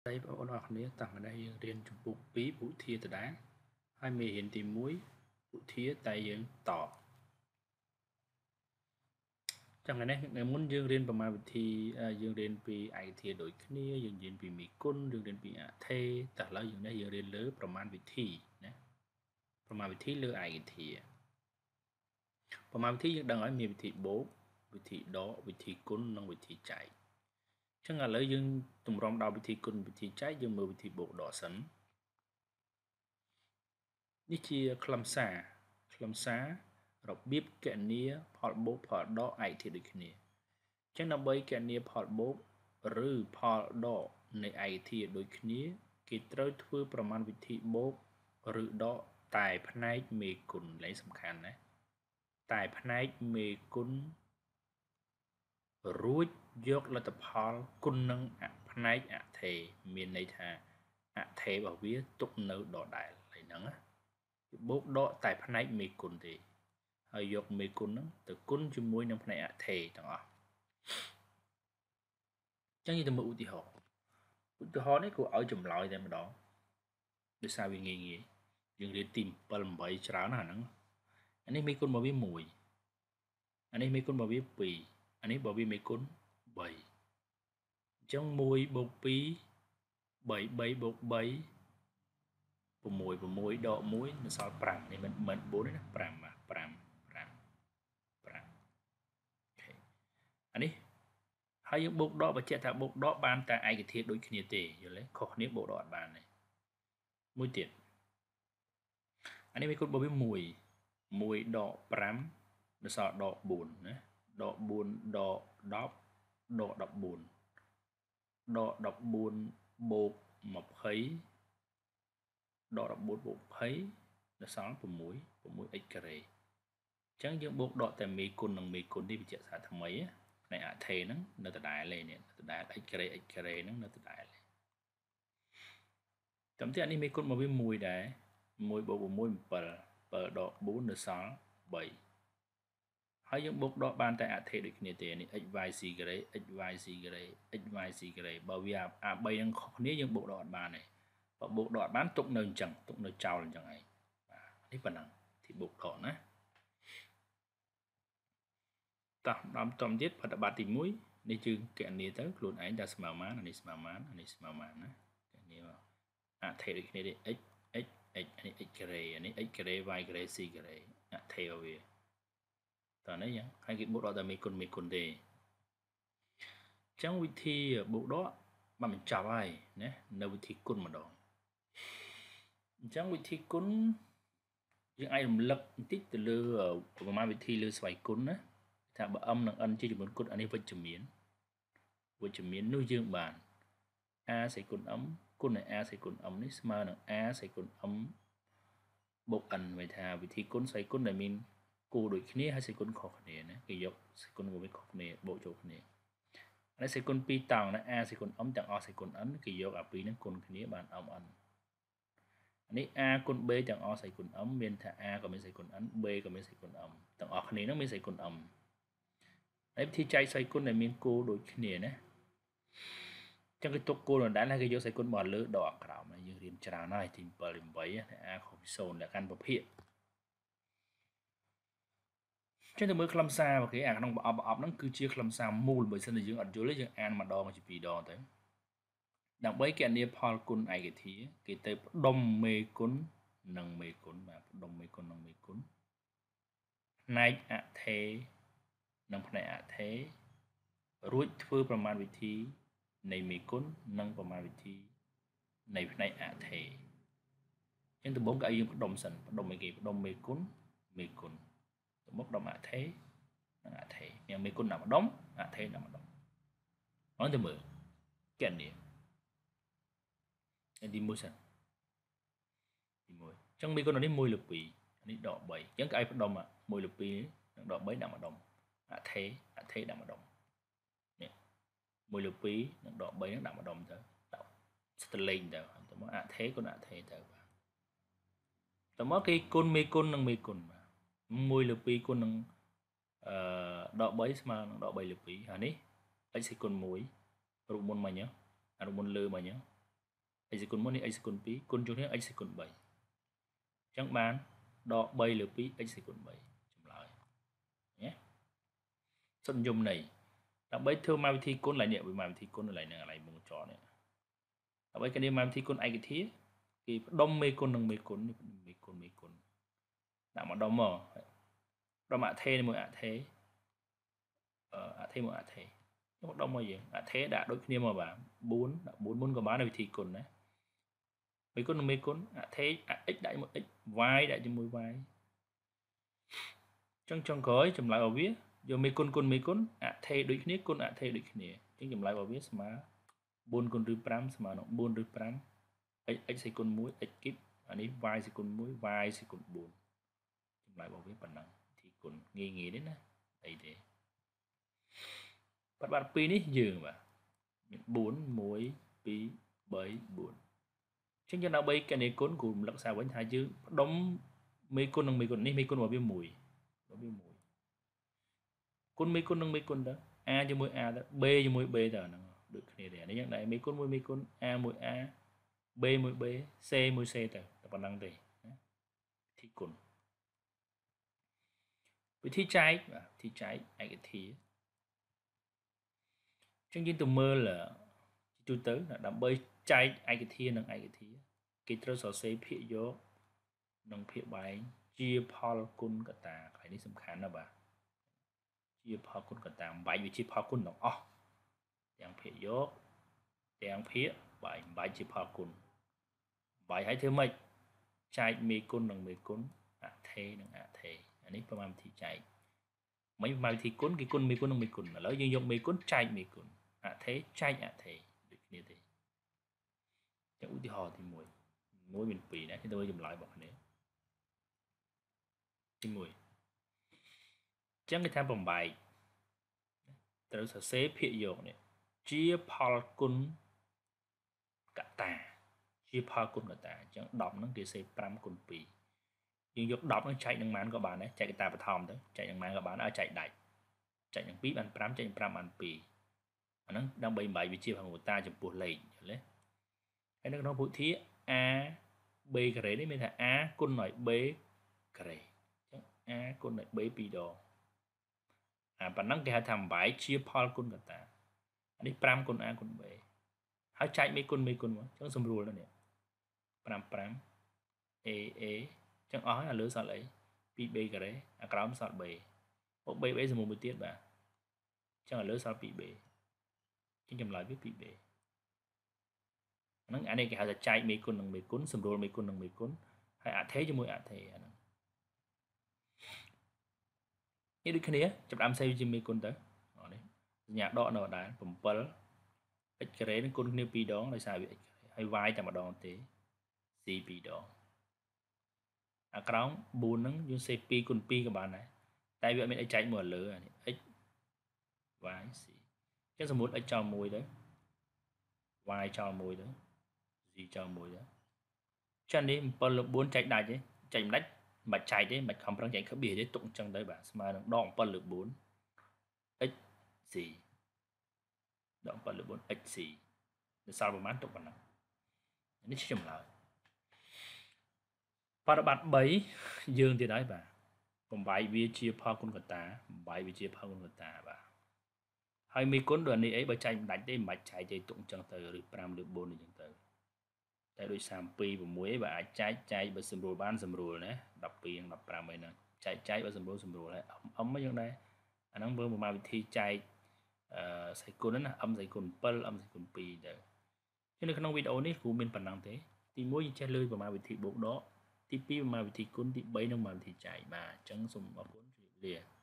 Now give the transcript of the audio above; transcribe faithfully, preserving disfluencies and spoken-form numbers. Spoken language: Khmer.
đây bọn nó này tặng ở đây riêng chụp bút bí bút thia từ đá hai mươi hiện tìm muối bút thía tay dưỡng tỏ chẳng này này muốn dương riêng mà thì dương riêng vì ai thì đổi kia dương riêng vì mỹ côn dương riêng vì ạ thê tất là dương này dương riêng lớnประมาณวิธีนะประมาณวิธีเลือกไอ้ทีประมาณวิธียังดังไอ้มีวิธีโบกวิธีดอวิธีกุ้นน้องวิธีใจchẳng là lấy dương tùng rong đàoวิธีกุ้นวิธีใจdương mơวิธีโบกดอสันนี่เชียคลำซาคลำซาเราบีบแกนเนี้ยพอโบกพอดอไอ้ที่ดูគ្នាchẳng là bởiแกนเนี้ยพอโบกหรือพอดอในไอ้ที่ดูគ្នាគេត្រូវធ្វើប្រមាណវិធីបូកឬដកតែផ្នែកមេគុណលេខសំខាន់ណាតែផ្នែកមេគុណរួចយកលទ្ធផលគុណនឹងផ្នែកអថេមានន័យថាអថេរបស់វាទុកនៅដដែលហ្នឹងណាបូកដកតែផ្នែកមេគុណទេហើយយកមេគុណហ្នឹងទៅគុណជាមួយនឹងផ្នែកអថេទាំងអស់ចឹងយើងទៅមើលឧទាហរណ៍ឧទាហរណ៍នេះគួរឲ្យចម្លើយតែម្ដងដោយសារវាងាយងាយយើងរៀនទីbảy 8ច្រើនណាស់ហ្នឹងអានេះមេគុណរបស់វាមួយអានេះមេគុណរបស់វាពីរអានេះរបស់វាមេគុណបីអញ្ចឹងមួយបូកពីរ បី បីបូកបី ៦ 6ដកមួយនៅសល់ប្រាំនេះមិនមិនបួនទេណាប្រាំបាទប្រាំ ប្រាំ ប្រាំអូខេអានេះហើយយើងបូកដកបញ្ជាក់ថាបូកដកបានតែឯកធាតុដូចគ្នាទេយល់ទេខុសគ្នាបូកដកអត់បានទេមួយទៀតអានេះមេគុណរបស់វាមួយមួយដកប្រាំនៅសល់ដកបួនណាដកបួនដកដប់ដកដប់បួនដកដប់បួនបូកยี่สิบដកដប់បួនបូកยี่สิบនៅសល់6 6xការ៉េអញ្ចឹងយើងបូកដកតែមេគុណនិងមេគុណនេះវិជ្ជាសាស្ត្រថ្មីផ្នែកអថេហ្នឹងនៅដដែលលេនេះដដែល x ការ៉េ x ការ៉េហ្នឹងនៅដដែលតាមទីអានេះមេគុណមកវាមួយដែរមួយបូក6 7 7ដកបួននៅសល់បីហើយយើងបូកដកបានតែអថេដូចគ្នាទេនេះ x y c ការ៉េ x y c ការ៉េ x y c ការ៉េបើវាអាបីហ្នឹងខុសគ្នាយើងបូកដកអត់បានទេបើបូកដកអត់បានទុកនៅអញ្ចឹងទុកនៅចោលអញ្ចឹងឯងបាទនេះប៉ុណ្ណឹងទីបូកដកណាតោះដំតំទៀតប្រតិបត្តិទីមួយនេះយើងកណនីទៅខ្លួនឯងតែស្មើម៉ានអានេះស្មើម៉ានអានេះស្មើម៉ានណាកណនីមកអថេដូចគ្នាទេ x x x អានេះ x ការ៉េអានេះ x ការ៉េ y ការ៉េ c ការ៉េអថេរបស់វាតើនេះយ៉ាងហើយគេបូកដកតែមេគុណមេគុណទេអញ្ចឹងវិធីបូកដកបានបញ្ចប់ហើយណានៅវិធីគុណម្ដងអញ្ចឹងវិធីគុណយើងអាចរំលឹកបន្តិចទៅលើប្រមាណវិធីលើស្វ័យគុណណាថាបើ m និង n ជាចំនួនគុណអានេះវិជ្ជមានវិជ្ជមាននោះយើងបាន a សេគុណ m គុណនឹង a សេគុណ m នេះស្មើនឹង a សេគុណ m បូក n វាថាវិធីគុណស្វ័យគុណដែលមានគូដូចគ្នាហើយសេគុណខុសគ្នាណាគេយកសេគុណរបស់វាខុសគ្នាបូកចូលគ្នាហើយសេគុណពីរតង់ណា a សេគុណ m ទាំងអស់សេគុណ n គេយកអាពីរហ្នឹងគុណគ្នាបាន m n នេះ a គុណ b ទាំងអស់សេគុណ m មានថា a ក៏មានសេគុណ n b ក៏មានសេគុណ m ទាំងអស់គ្នាហ្នឹងមានសេគុណ m ហើយវិធីចែកសេគុណដែលមានគូដូចគ្នាណាចឹងគេទុកគោលដណ្ដើមហើយគេយកសេគុណមកលើដកក្រោមយើងរៀនច្រើនហើយទីbảy ទី8 a ខុសពីศูนย์លក្ខខណ្ឌប្រភេទចឹងទៅមើលខ្លឹមសាររបស់គេអាក្នុងប្រអប់ប្រអប់ហ្នឹងគឺជាខ្លឹមសារមូលបើសិនជាយើងអត់យល់ទេយើងអានម្ដងជាពីរដងទៅដើម្បីគណនាផលគុណឯកធាគេទៅផ្ដុំមេគុណនិងមេគុណបាទផ្ដុំមេគុណនិងមេគុណផ្នែកអថេនិងផ្នែកអថេរួចធ្វើប្រមាណវិធីនៃមេគុណនិងប្រមាណវិធីនៃផ្នែកអថេអញ្ចឹងដំបូងគេឲ្យយើងផ្ដុំសិនផ្ដុំឲ្យគេផ្ដុំមេគុណមេគុណទៅមុខផ្ដុំអថេនិងអថេមានមេគុណដាក់ម្ដុំអថេដាក់ម្ដុំអញ្ចឹងទៅមើលគណនាទីមួយសិនទីមួយអញ្ចឹងមេគុណនេះមួយលើពីរនេះដកបីអញ្ចឹងគេឲ្យផ្ដុំមួយលើពីរនិងដកបីដាក់ម្ដុំអថេអថេដាក់ម្ដុំនេះមួយលើពីរនិងដកបីហ្នឹងដាក់ម្ដុំទៅដាក់ស្ទលេងទៅទៅមកអថេគុណអថេទៅបាទទៅមកគេគុណមេគុណនិងមេគុណបាទមួយលើពីរគុណនឹងអឺដកបីស្មើនឹងដកបីលើពីរហើយនេះ x សេគុណមួយរូបមុនមកអញ្ចឹងអារូបមុនលើមកអញ្ចឹង x គុណmộtនេះ x គុណពីរគុណចូលគ្នា x គុណបីអញ្ចឹងបានដកបីលើពីរ x គុណបីចម្លើយញ៉េសុទ្ធនិយមន័យដើម្បីធ្វើមកវិធីគុណឡើងនេះមកវិធីគុណឡើងនឹងកន្លែងមុខចរនេះដើម្បីគណនាមកវិធីគុណឯកធាគេផ្ដុំមេគុណនិងមេគុណមេគុណមេគុណដាក់មកដុំមកដុំអថេមួយអថេអឺអថេមួយអថេមកដុំមកយើងអថេដាក់ដូចគ្នាមកបាទbốnដាក់bốnមុនក៏បានវិធីគុណណាមេគុណនិងមេគុណអថេ x ដាក់ជាមួយ x y ដាក់ជាមួយ y ចឹងចុងក្រោយចម្លើយរបស់វាយកមេគុណគុណមេគុណអថេដូចគ្នាគុណអថេដូចគ្នាចឹងចម្លើយរបស់វាស្មើbốnគុណឬ5ស្មើនឹងbốnឬ5 x x សេគុណមួយ x គីបអានេះ y សេគុណមួយ y សេគុណbốnចម្លើយរបស់វាប៉ុណ្ណឹងវិធីគុណងាយងាយទេណាអីទេបត់បាត់ពីរនេះយើងបាទមានbốn mộtពីរបីbốnចឹងយើងដើម្បីគណនាគុណគូរំលឹកសារវិញថាយើងផ្ដុំមេគុណនិងមេគុណនេះមេគុណរបស់វាមួយរបស់វាមួយគុណមេគុណនិងមេគុណទៅ a ជាមួយ a ទៅ b ជាមួយ b ទៅហ្នឹងដូចគ្នាទេនេះយ៉ាងដែរមេគុណមួយមេគុណ a មួយ a b មួយ b c មួយ c ទៅតែប៉ុណ្្នឹងទេណាវិធីគុណវិធីចែកបាទវិធីចែកឯកធាចឹងយើងទៅមើលទូទៅដើម្បីចែកឯកធានិងឯកធាគេត្រូវសរសេរភាគយកនិងភាគបែងជាផលគុណកតាកន្លែងនេះសំខាន់ណាស់បាទជាផលគុណកតាបែងវាជាផលគុណទាំងអស់ទាំងភាគយកទាំងភាគបែងបែងជាផលគុណបែងឲ្យធ្វើម៉េចចែកមេគុណនិងមេគុណអថេនិងអថេអានេះប្រមាណវិធីចែកមិនប្រមាណវិធីគុណគេគុណមេគុណនិងមេគុណឥឡូវយើងយកមេគុណចែកមេគុណអថេចែកអថេដូចគ្នាទេចឹងឧទាហរណ៍ទីមួយមួយមានពីរណាគេទៅចម្លើយរបស់គ្នាទីមួយចឹងគេថាបំបែកត្រូវសរសេរភាគយកនេះជាផលគុណកតាជាផលគុណកតាអញ្ចឹងដប់ហ្នឹងគេសេ5គុណ2យើងយកដប់ហ្នឹងចែកនឹងម៉ានក៏បានដែរចែកកតាបឋមទៅចែកនឹងម៉ានក៏បានឲ្យចែកដាច់ចែកនឹង2បាន5ចែកនឹង5បាន2អាហ្នឹងដើម្បីបំបែកវាជាផាងកតាចំពោះលេខយល់ទេហើយនៅក្នុងពុទ្ធា a b ការ៉េនេះមានថា a គុណឲ្យ b ការ៉េអញ្ចឹង a គុណឲ្យ b ពីរដងអាប៉ុណ្ណឹងគេហៅថាបំបែកជាផលគុណកតាអានេះ5គុណ a គុណ b ហើយចែកមេគុណមេគុណមកអញ្ចឹងសម្រួលទៅនេះ5 5 a a អញ្ចឹងអស់ហើយអាលើសល់អី 2b ការ៉េអាក្រោមសល់ b ពុក b b សម្រួលមួយទៀតបាទអញ្ចឹងអាលើសល់ 2b អញ្ចឹងចម្លើយវា 2b ហ្នឹងអានេះគេហៅថាចែកមេគុណនិងមេគុណសម្រួលមេគុណនិងមេគុណហើយអថេជាមួយអថេអាហ្នឹងនេះដូចគ្នាចាប់ដើមសេវាជាមេគុណទៅនេះសញ្ញាដកនៅដែរ7 x ការ៉េនឹងគុណគ្នាពីរដងដោយសារវា x ហើយ y តែម្ដងទេ c ពីរដងអាក្រោម4ហ្នឹងយើងសេ2គុណ2ក៏បានដែរតែវាអត់មានអីចែកមកលើអានេះ x y c អញ្ចឹងសមុទ្រ x ចោល1ទៅ y ចោល1ទៅ z ចោល1ទៅចឹងនេះ7លើ4ចែកដាច់ទេចែកមិនដាច់មិនបាច់ចែកទេមិនបាច់ខំប្រឹងចែកក្បៀសទេទុកអញ្ចឹងទៅបាទស្មើនឹងដក7លើ4 x c ដក7លើ4 x c នៅសល់ប្រមាណទុកប៉ុណ្ណឹងនេះជាចម្លើយបរិបត្តិ3យើងទៀតហើយបាទបំបែកវាជាផលគុណកតាបំបែកវាជាផលគុណកតាបាទហើយមេគុណដូចនេះអីបើចែកមិនដាច់ទេមិនបាច់ចែកទេទុកអញ្ចឹងទៅឬ5ឬ4អញ្ចឹងទៅតែដូចសាម2 6អីបើអាចចែកចែកបើសម្រួលបានសម្រួលណា12 15អីហ្នឹងចែកចែកបើសម្រួលសម្រួលហើយអ៊ំអ៊ំអញ្ចឹងដែរអាហ្នឹងមើលមកវិធីចែកអឺសៃគុណណាអ៊ំសៃគុណ7អ៊ំសៃគុណ2ទៅជានៅក្នុងវីដេអូនេះគ្រូមានប៉ុណ្ណឹងទេទី1យើងចេះលើប្រមាណវិធីបូកដកទី2ប្រមាណវិធីគុណទី3និងប្រមាណវិធីចែកបាទអញ្ចឹងសូមអរគុណជម្រាបលា